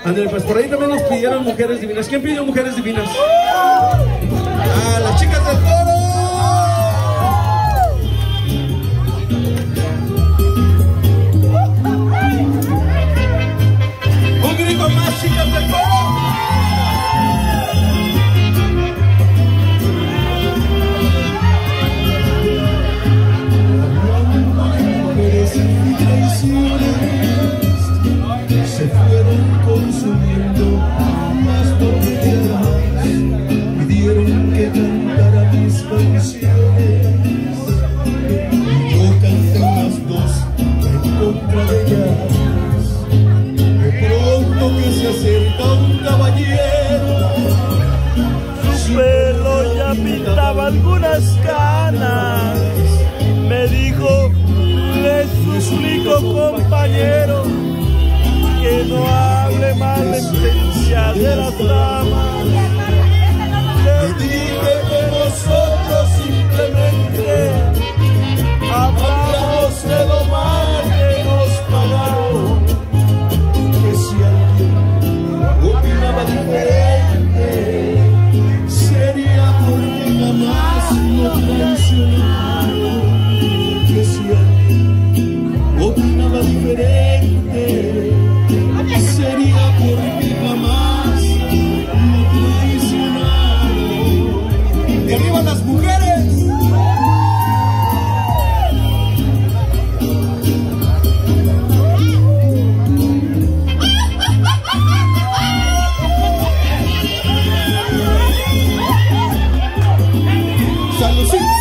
André, pues por ahí también nos pidieron mujeres divinas. ¿Quién pidió mujeres divinas? ¡Ah, las chicas del coro! ¡Un grito más, chicas del coro! Se fueron consumiendo las botellas, pidieron que cantara mis canciones. Yo canté unas dos en contra de ellas. De pronto que se acerca un caballero, su pelo ya pintaba algunas canas. Me dijo, le suplico, compañero, que no hable maleficencia de las damas. Le dije que nosotros simplemente hablamos de lo mal que nos pagaron. que si alguien opinaba diferente, sería porque jamás lo traicionaron. Que si alguien opinaba diferente, sería porque jamás lo traicionaron. ¡Y arriba las mujeres! ¡Saludcita!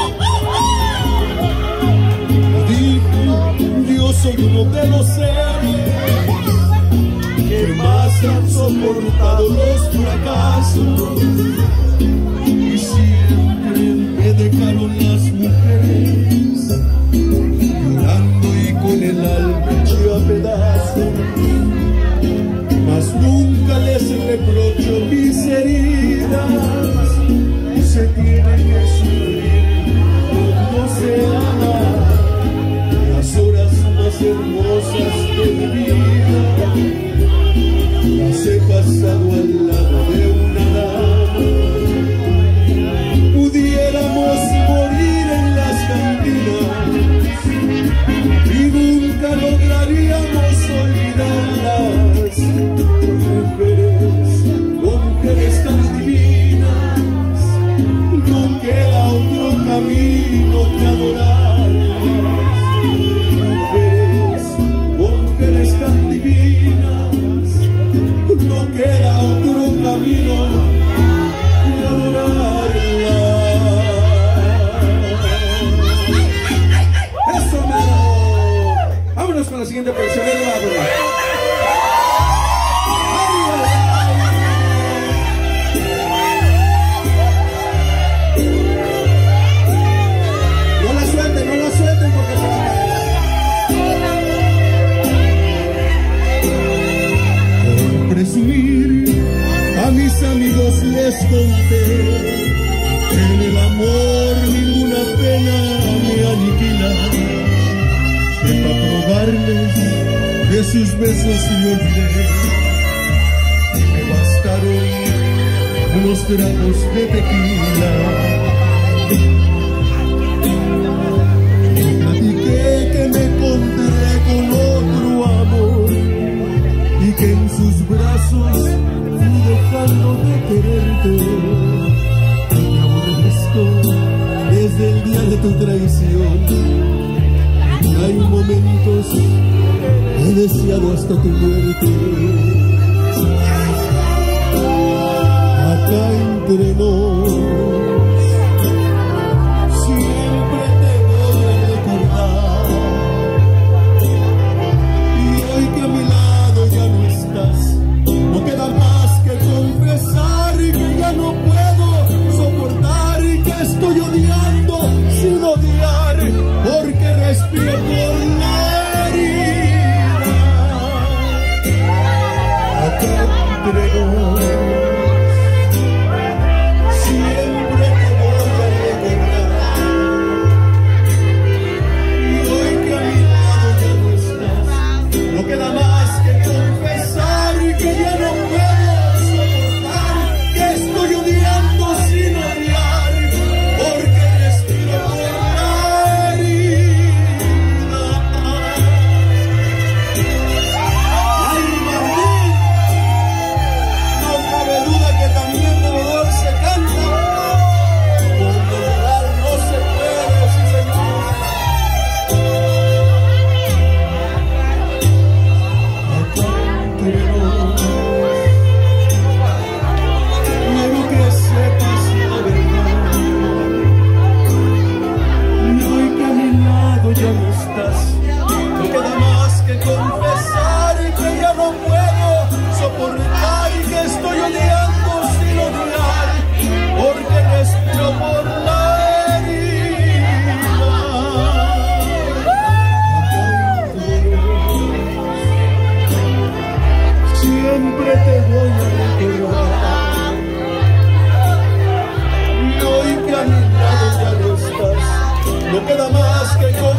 Dijo, yo soy uno de los seres que más han soportado los fracasos, y siempre me dejaron las mujeres llorando y con el alma hecho a pedazos. Mas nunca les reprocho mis heridas, se tiene que sufrir cuando se ama. Las horas más hermosas de mi vida las he pasado al lado de una dama. Pudiéramos morir en las cantinas y nunca lograríamos olvidarlas. Mujeres tan divinas, no queda otro camino que adorarlas. Mujeres tan divinas, no queda otro camino que adorarlas. ¡Eso, mero! Vámonos con la siguiente canción. No la suelten porque se va a caer. Por presumir, a mis amigos les conté que en el amor ninguna pena me aniquila, que para probarles de sus besos me olvidé, y me bastaron unos tragos de tequila. Platiqué que me encontré con otro amor y que en sus brazos fui dejando de quererte. Me aborrezco desde el día de tu traición, y hay momentos he deseado hasta tu muerte. Acá entre nos siempre te voy a recordar, y hoy que a mi lado ya no estás, no queda más que confesar y que ya no puedo soportar, y que estoy odiando sin odiar, porque respiro por la herida. siempre te voy a recordar. Y hoy que a mi lado ya no estás, no queda más que